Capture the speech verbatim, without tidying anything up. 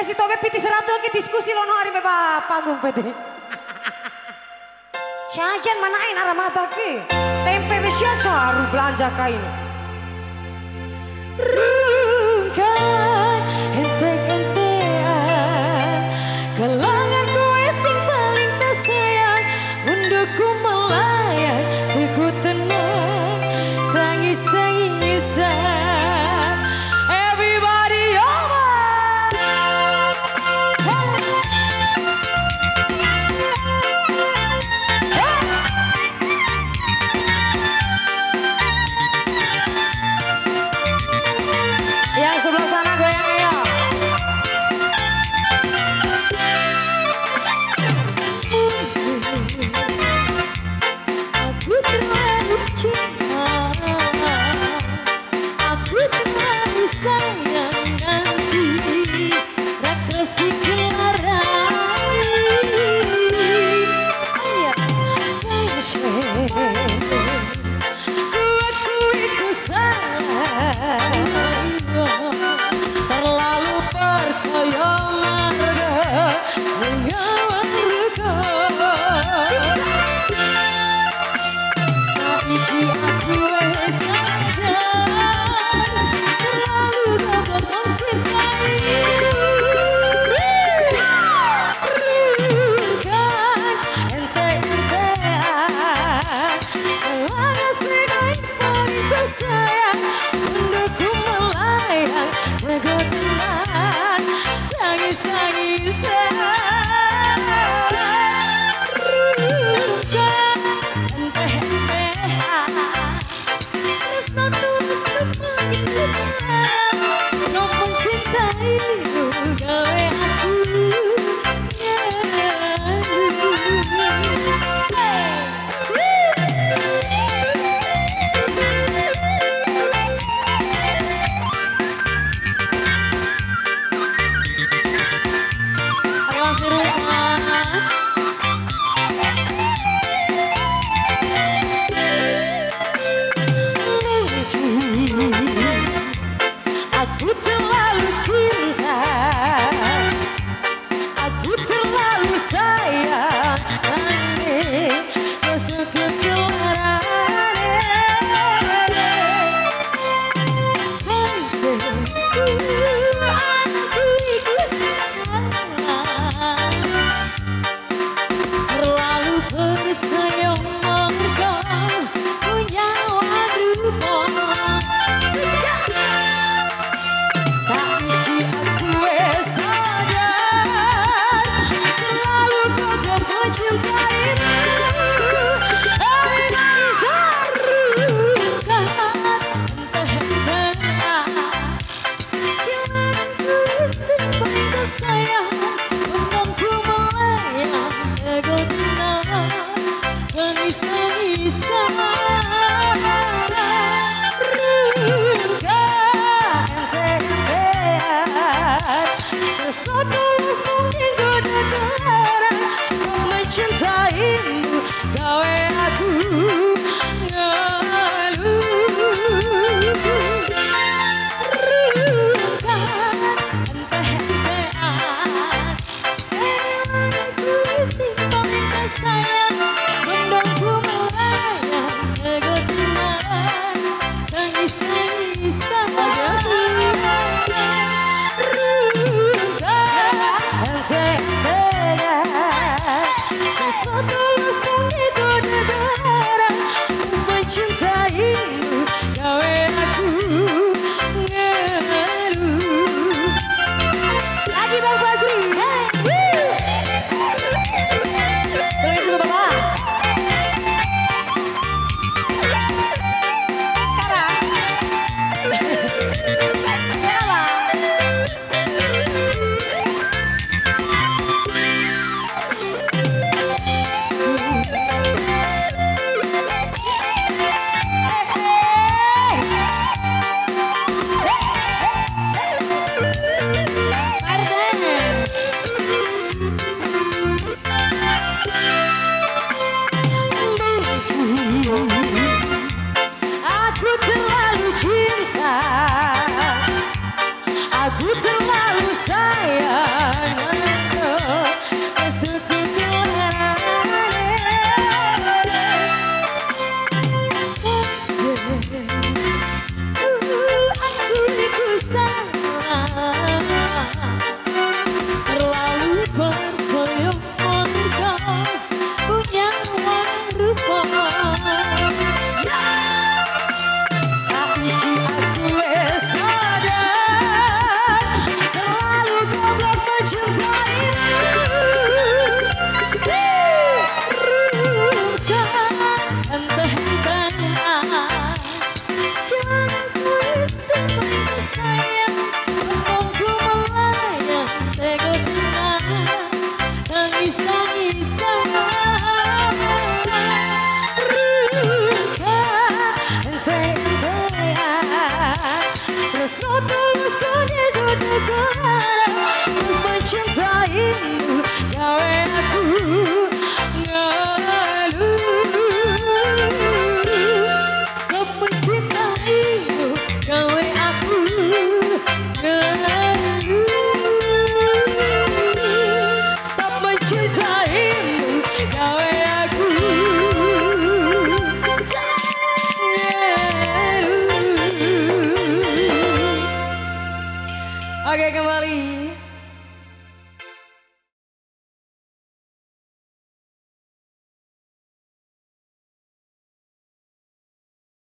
si tobe piti seratu ke diskusi lono hari beba panggung pete. Syajan manain arah mata ke. Tempe besia caru belanja kain. Rungkat ente-entean kelangan gue sing paling tersayang untukku melayang teku tenang tangis-tangisan everybody over yang sebelah sana goyang ayo. Aku terlalu cinta, aku terlalu sayang nanti raka si kelarani. Ayo, ku akui ku salah, terlalu percaya marga mengawan ruka. Saiki aku wes sadar terlalu goblok mencintaimu. Rungkat ente-entean kelangan sebagai paling tersayang untukku melayang teguh tenang tangis-tangisan. Rungkat ente-entean tresno tulus kepengen tenang ngomong cintaimu gawe aku nyalu. Ayo masih rumah. Aku terlalu cinta, aku terlalu sayang aneh restu kekelarane. Aku ikut salah terlalu percaya marga punya rupa. Saiki aku wes sadar terlalu goblok mencintaimu. Everybody sarungkat ente-entean kelangan gue sing paling tersayang untukku melayang teguh tenang tangis-tangisan. Rungkat ente-entean tresno tulus mungkin goda darah mencintaimu gawe aku ngeluh. Rungkat ente-entean kelangan gue sing paling tersayang untukku melayang teguh tenang tangis-tangisan. Tulus mungkin goda darah mencintaimu gawe aku ngeluh. Lagi Bang Fajri, boleh situ Bapak. Sekarang kenapa? Oke kembali